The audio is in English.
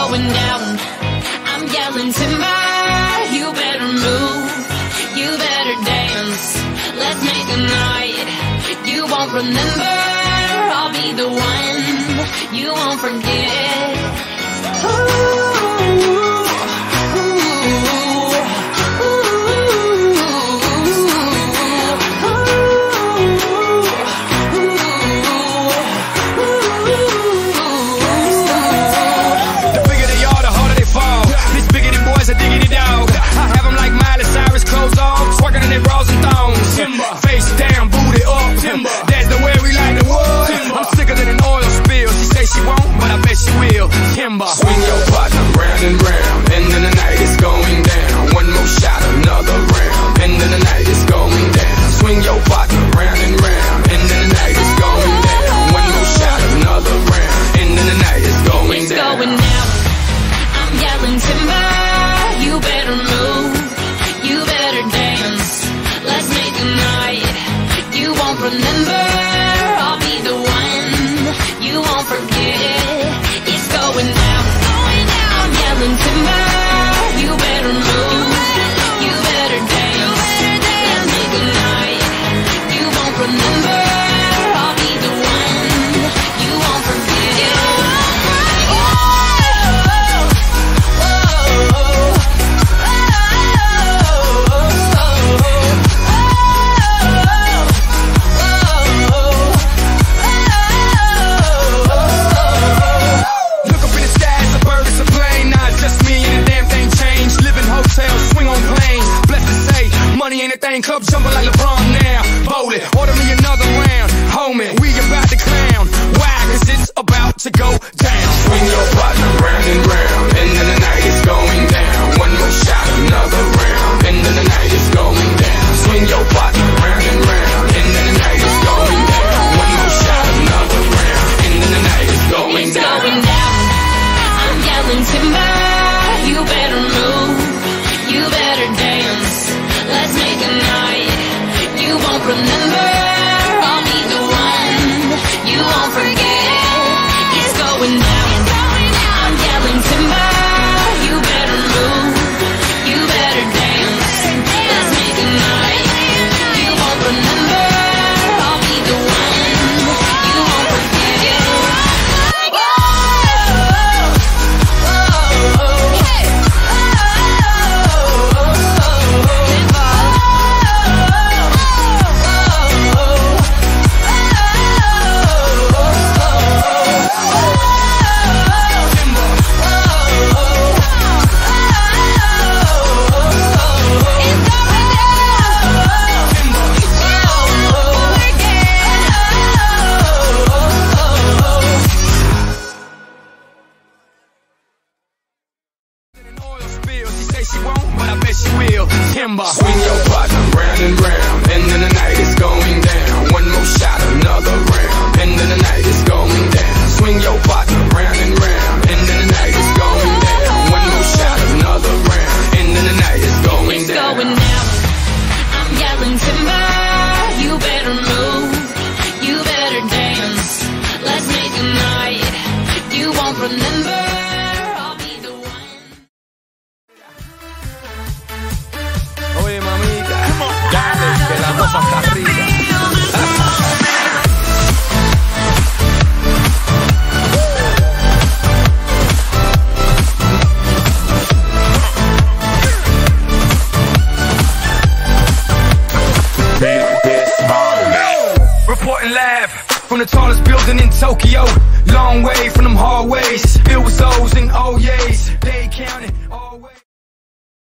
going down. I'm yelling timber, you better move, you better dance. Let's make a night you won't remember. I'll be the one you won't forget. The bigger they are, the harder they fall. These biggity boys are diggity dog. I have them like Miley Cyrus, clothes off, twerking in their bras and thongs. Timber. Face down, booty up. Timber. That's the way we like the wood. I'm sicker than an oil spill. She say she won't, but I bet she will. Timber. Swing your partner round and round, and then the night is going down. One more shot, another round, and then the night is going down. Swing your partner round and round, and then the night is going down. One more shot, another round, and then the night is going down. It's going down. I'm yelling timber, you better move, you better dance. Let's make a night you won't remember. I'll be the one you won't forget. It's going down. I'm yelling timber, you better move, you better dance. Let's make a night you won't remember. I'll be the one you won't forget. Look up in the sky, it's a bird, it's a plane. Not just me and the damn thing changed. Live in hotels, swing on planes. Blessed to say, money ain't a thing. Club jumping like LeBron now. Bowling, order me another round. Homie, we about to clown. Why? Cause it's about to go down. Swing your partner round and round, and then the night is going down. One more shot, another round, and then the night is going down. Swing your partner round and round, and then the night is going down. One more shot, another round, and then the night is going It's down. going down. I'm yelling timber, you better move, you better dance. Let's make a night you won't remember. I'll be the one you won't forget. It's going down. I'm yelling timber, you better move, you better dance. Let's make a night you won't remember. I'll be the one you won't forget. She won't, but I bet she will. Timber. Swing your partner round and round, and then the night is going down. One more shot, another round, and then the night is going down. Swing your partner round and round, and then the night is going down. One more shot, another round, and then the night is going It's down. going down. I'm yelling timber, you better move, you better dance. Let's make a night you won't remember. I'll be the one. Oye, mamita, dale, que la cosa está arriba. Reporting live from the tallest building in Tokyo. Long way from them hallways, filled with O's and O's. They counted all